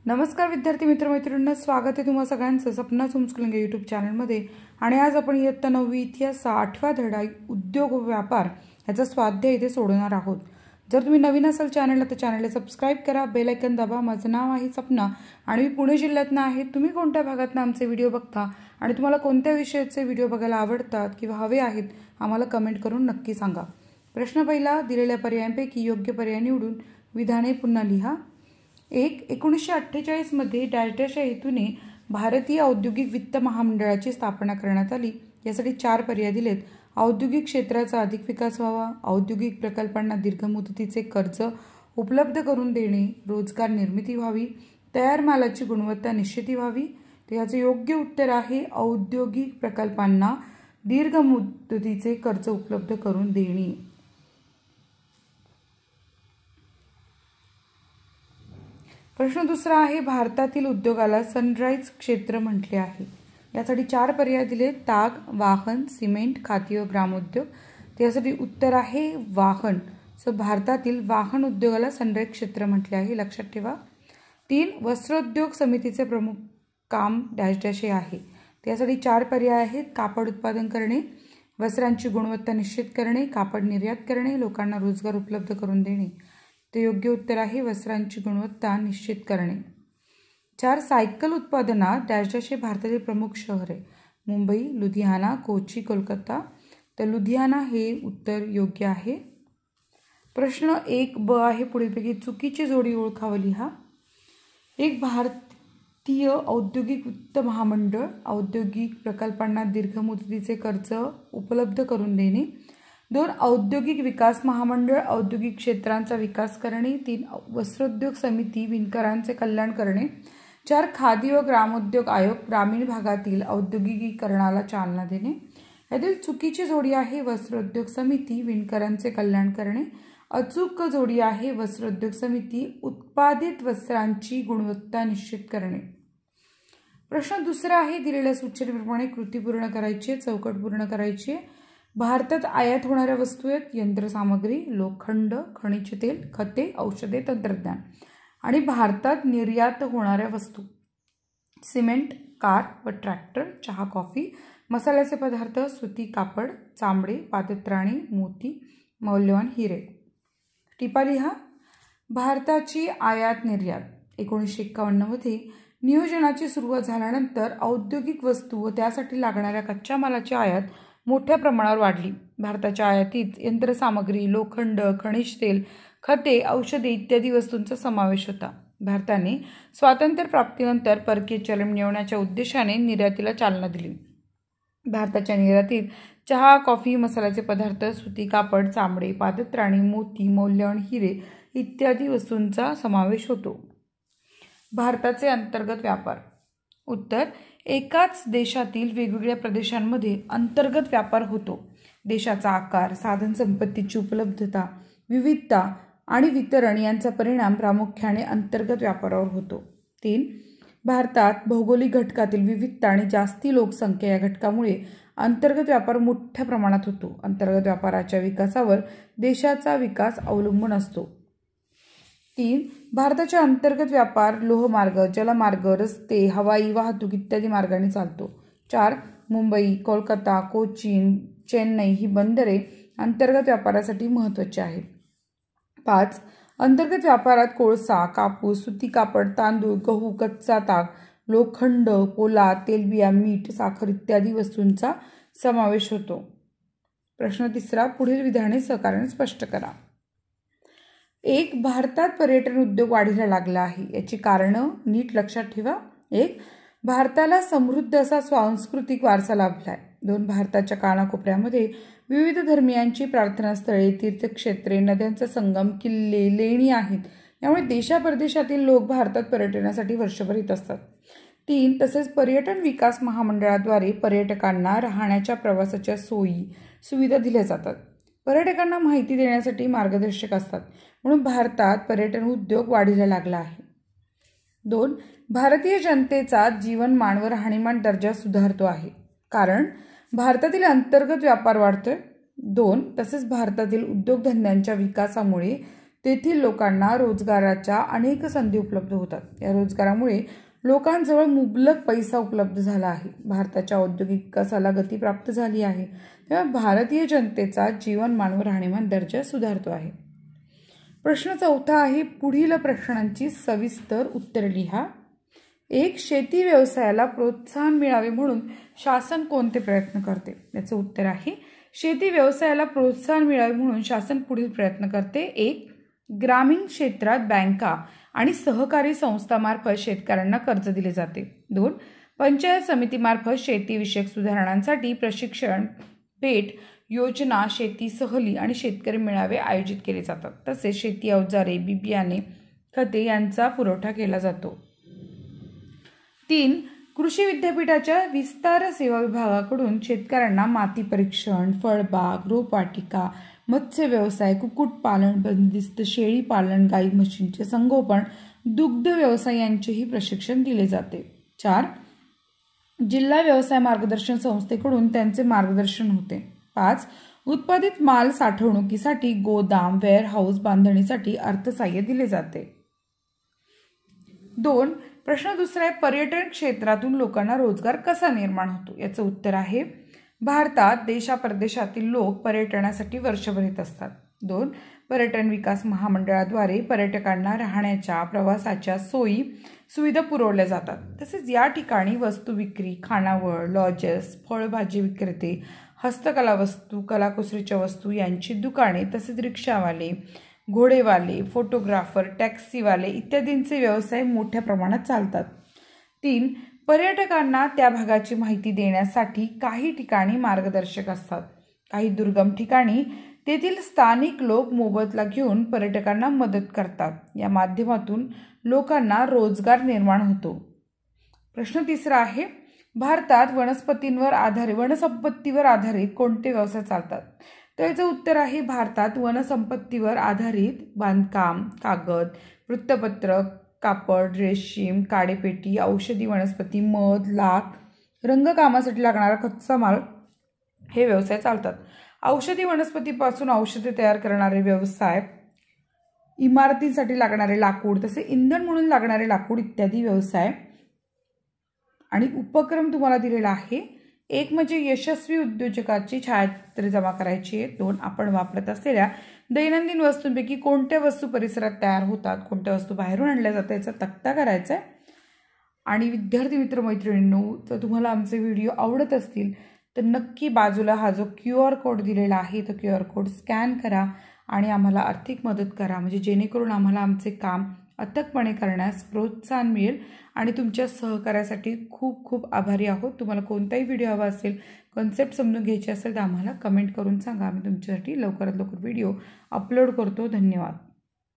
नमस्कार विद्यार्थी मित्रमैत्रिणींनो, स्वागत आहे तुम्हा सगळ्यांचं सपना होमस्कूलिंग यूट्यूब चॅनलमध्ये। आणि आज आपण इयत्ता 9वी इतिहास 8वा धडा उद्योग व व्यापार याचा स्वाध्याय इथे सोडवणार आहोत। जर तुम्ही नवीन असाल चॅनलला तर चॅनलला सबस्क्राइब करा, बेल आयकॉन दाबा। माझं नाव आहे सपना आणि मी पुणे जिल्ह्यातून आहे। तुम्ही कोणत्या भागातून आमचे व्हिडिओ बघता आणि तुम्हाला कोणत्या विषयाचे व्हिडिओ बघायला आवडतात किंवा हवे आहेत आम्हाला कमेंट करून नक्की सांगा। प्रश्न पहिला, दिलेल्या पर्यायांपैकी योग्य पर्याय निवडून विधाने पुन्हा लिहा। 1948 मध्ये डॅश या हेतूने भारतीय औद्योगिक वित्त महामंडळाची स्थापना करण्यात आली। यासाठी 4 पर्याय दिलेत। औद्योगिक क्षेत्राचा अधिक विकास व्हावा, औद्योगिक प्रकल्पांना दीर्घ मुदतीचे कर्ज उपलब्ध करून देणे, रोजगार निर्मिती व्हावी, तयार मालाची गुणवत्ता निश्चिती व्हावी। तर याचे योग्य उत्तर आहे औद्योगिक प्रकल्पांना दीर्घ मुदतीचे कर्ज उपलब्ध करून देणे। प्रश्न दुसरा आहे, भारतातील उद्योगाला सनराइज क्षेत्र म्हटले आहे। यासाठी 4 पर्याय दिले, ताग, वाहन, सिमेंट, खाती व ग्रामोद्योग। त्यासाठी उत्तर आहे वाहन। सो भारतातील वाहन उद्योगाला सनराइज क्षेत्र म्हटले आहे, लक्षात ठेवा। 3, वस्त्रोद्योग समितीचे प्रमुख काम डॅश हे आहे। त्यासाठी 4 पर्याय आहेत, कापड उत्पादन करणे, वस्त्रांची गुणवत्ता निश्चित करणे, कापड निर्यात करणे, लोकांना रोजगार उपलब्ध करून देणे। ते योग्य उत्तर आहे वस्त्रांची गुणवत्ता निश्चित करणे। 4, सायकल उत्पादनात डॅश हे भारतातील प्रमुख शहर आहे, मुंबई, लुधियाना, कोची, कोलकाता। तर लुधियाना हे उत्तर योग्य आहे। प्रश्न 1ब आहे, पुढीलपैकी चुकीची जोडी ओळखावी लिहा। 1, भारतीय औद्योगिक वित्त महामंडळ औद्योगिक प्रकल्पांना दीर्घ मुदतीचे कर्ज उपलब्ध करून देणे। 2, औद्योगिक विकास महामंडळ औद्योगिक क्षेत्रांचा विकास करणे। 3, वस्त्रोद्योग समिती विणकरांचे कल्याण करणे। 4, खादी व ग्रामोद्योग आयोग ग्रामीण भागातील औद्योगिकीकरणाला चालना देणे। यातील चुकीची जोडी आहे वस्त्रोद्योग समिती विणकरांचे कल्याण करणे। अचूक जोडी आहे वस्त्रोद्योग समिती उत्पादित वस्त्रांची गुणवत्ता निश्चित करणे। प्रश्न दुसरा आहे, दिलेल्या सूचनेप्रमाणे कृती पूर्ण करायची आहे, चौकट पूर्ण करायची आहे। भारतात आयात होणाऱ्या वस्तू आहेत, यंत्रसामग्री, लोखंड, खनिज तेल, खते, औषधे, तंत्रज्ञान। आणि भारतात निर्यात होणाऱ्या वस्तू सिमेंट, कार व ट्रॅक्टर, चहा, कॉफी, मसाल्याचे पदार्थ, सुती कापड, चामडे, पादत्राणे, मोती, मौल्यवान हिरे। टिपा लिहा। भारताची आयात निर्यात 1951 मध्ये नियोजनाची सुरुवात झाल्यानंतर औद्योगिक वस्तू व त्यासाठी लागणाऱ्या कच्च्या मालाची आयात मोठ्या प्रमाणावर वाढली। भारताच्या आयातीत यंत्रसामग्री, लोखंड, खनिज तेल, खते, औषधे इत्यादी वस्तूंचा समावेश होता। भारताने स्वातंत्र्य प्राप्तीनंतर परकीय चलन मिळवण्याच्या उद्देशाने निर्यातीला चालना दिली। भारताच्या निर्यातीत चहा, कॉफी, मसाल्याचे पदार्थ, सुती कापड, चामडे, पादत्राणे, मोती, मौल्यवान हिरे इत्यादी वस्तूंचा समावेश होतो। भारताचे अंतर्गत व्यापार उत्तर, एकाच देशातील वेगवेगळ्या प्रदेशांमध्ये अंतर्गत व्यापार होतो। देशाचा आकार, साधनसंपत्तीची उपलब्धता, विविधता आणि वितरण यांचा परिणाम प्रामुख्याने अंतर्गत व्यापारावर होतो। 3, भारतात भौगोलिक घटकातील विविधता आणि जास्ती लोकसंख्या या घटकामुळे अंतर्गत व्यापार मोठ्या प्रमाणात होतो। अंतर्गत व्यापाराच्या विकासावर देशाचा विकास अवलंबून असतो। 3, भारताचा अंतर्गत व्यापार लोहमार्ग, जलमार्ग, रस्ते, हवाई वाहतूक इत्यादी मार्गाने चालतो। 4, मुंबई, कोलकाता, कोचीन, चेन्नई ही बंदरे अंतर्गत व्यापारासाठी महत्त्वाची आहेत। 5, अंतर्गत व्यापारात कोळसा, कापूस, सुती कापड, तांदूळ, गहू, कच्चा ताग, लोखंड, पोलाद, तेलबिया, मीठ, साखर इत्यादी वस्तूंचा समावेश होतो। प्रश्न तिसरा, पुढील विधाने सहकार्याने स्पष्ट करा। 1, भारतात पर्यटन उद्योग वाढीला लागला आहे। याची कारणं नीट लक्षात ठेवा। 1, भारताला समृद्ध असा सांस्कृतिक वारसा लाभला आहे। 2, भारताच्या कानाकोपऱ्यामध्ये विविध धर्मियांची प्रार्थनास्थळे, तीर्थक्षेत्रे, नद्यांचा संगम, किल्ले, लेणी आहेत। यामुळे देशापरदेशातील लोक भारतात पर्यटनासाठी वर्षभर येत असतात। 3, तसेच पर्यटन विकास महामंडळाद्वारे पर्यटकांना राहण्याच्या प्रवासाच्या सोयी सुविधा दिल्या जातात। पर्यटकांना माहिती देण्यासाठी मार्गदर्शक असतात, म्हणून भारतात पर्यटन उद्योग वाढीला लागला आहे। 2, भारतीय जनतेचा जीवनमान व राहणीमान दर्जा सुधारतो आहे, कारण भारतातील अंतर्गत व्यापार वाढतोय। 2, तसेच भारतातील उद्योगधंद्यांच्या विकासामुळे तेथील लोकांना रोजगाराच्या अनेक संधी उपलब्ध होतात। या रोजगारामुळे लोकांजवळ मुबलक पैसा उपलब्ध झाला आहे। भारताच्या औद्योगिक विकासाला गती प्राप्त झाली आहे, तेव्हा भारतीय जनतेचा जीवनमान व राहणीमान दर्जा सुधारतो आहे। प्रश्न 4 आहे, पुढील प्रश्नांची सविस्तर उत्तरे लिहा। 1. शेती व्यवसायाला प्रोत्साहन मिळावे म्हणून शासन कोणते प्रयत्न करते? याचं उत्तर आहे, शेती व्यवसायाला प्रोत्साहन मिळावे म्हणून शासन पुढील प्रयत्न करते। 1. ग्रामीण क्षेत्रात बँका आणि सहकारी संस्थांमार्फत शेतकऱ्यांना कर्ज दिले जाते। 2. पंचायत समितीमार्फत शेतीविषयक सुधारणांसाठी प्रशिक्षण, भेट योजना, शेती सहली आणि शेतकरी मेळावे आयोजित केले जातात। तसेच शेती अवजारे, बियाणे, खते यांचा पुरवठा केला जातो। 3. कृषी विद्यापीठाच्या विस्तार सेवा विभागाकडून शेतकऱ्यांना माती परीक्षण, फळबाग, रोपवाटिका, मत्स्य व्यवसाय, कुक्कुटपालन, बंदिस्त शेळी पालन, गाई म्हशींचे संगोपन, दुग्ध व्यवसाय यांचेही प्रशिक्षण दिले जाते। 4. जिल्हा व्यवसाय मार्गदर्शन संस्थेकडून त्यांचे मार्गदर्शन होते। 5. उत्पादित माल साठवणुकीसाठी गोदाम, वेअरहाऊस बांधणीसाठी अर्थसहाय्य दिले जाते। 2. प्रश्न 2 आहे, पर्यटन क्षेत्रातून लोकांना रोजगार कसा निर्माण होतो? याचं उत्तर आहे, भारतात देशापरदेशातील लोक पर्यटनासाठी वर्षभर येत असतात। 2. पर्यटन विकास महामंडळाद्वारे पर्यटकांना राहण्याच्या, प्रवासाच्या सोयी सुविधा पुरवल्या जातात। तसेच या ठिकाणी वस्तू विक्री, खानावळ, लॉजेस, फळभाजी विक्रेते, हस्तकला वस्तू, कलाकुसरीच्या वस्तू यांची दुकाने, तसेच रिक्षावाले, घोडेवाले, फोटोग्राफर, टॅक्सीवाले इत्यादींचे व्यवसाय मोठ्या प्रमाणात चालतात। 3. पर्यटकांना त्या भागाची माहिती देण्यासाठी काही ठिकाणी मार्गदर्शक असतात। काही दुर्गम ठिकाणी तेथील स्थानिक लोक मोबदला घेऊन पर्यटकांना मदत करतात। या माध्यमातून लोकांना रोजगार निर्माण होतो। प्रश्न 3 आहे, भारतात वनसंपत्तीवर आधारित कोणते व्यवसाय चालतात? तर याचं उत्तर आहे, भारतात वनसंपत्तीवर आधारित बांधकाम, कागद, वृत्तपत्र, कापड, रेशीम, काडेपेटी, औषधी वनस्पती, मध, लाख, रंगकामासाठी लागणारा कच्चा माल हे व्यवसाय चालतात। औषधी वनस्पतीपासून औषधे तयार करणारे व्यवसाय, इमारतींसाठी लागणारे लाकूड, तसे इंधन म्हणून लागणारे लाकूड इत्यादी व्यवसाय आणि उपक्रम तुम्हाला दिलेला आहे। 1 म्हणजे यशस्वी उद्योजकाची छायाचित्रे जमा करायची आहे। 2. आपण वापरत असलेल्या दैनंदिन वस्तूंपैकी कोणत्या वस्तू परिसरात तयार होतात, कोणत्या वस्तू बाहेरून आणल्या जातात याचा तक्ता करायचा आहे। आणि विद्यार्थी मित्र मैत्रिणींनो, जर तुम्हाला आमचे व्हिडिओ आवडत असतील तर नक्की बाजूला हा जो QR कोड दिलेला आहे तो QR कोड स्कॅन करा आणि आम्हाला आर्थिक मदत करा, म्हणजे जेणेकरून आम्हाला आमचे काम अथकपणे करण्यास प्रोत्साहन मिळेल। आणि तुमच्या सहकार्यासाठी खूप खूप आभारी आहोत। तुम्हाला कोणताही व्हिडिओ हवा असेल, कन्सेप्ट समजून घ्यायची असेल तर आम्हाला कमेंट करून सांगा, आम्ही तुमच्यासाठी लवकरात लवकर व्हिडिओ अपलोड करतो। धन्यवाद।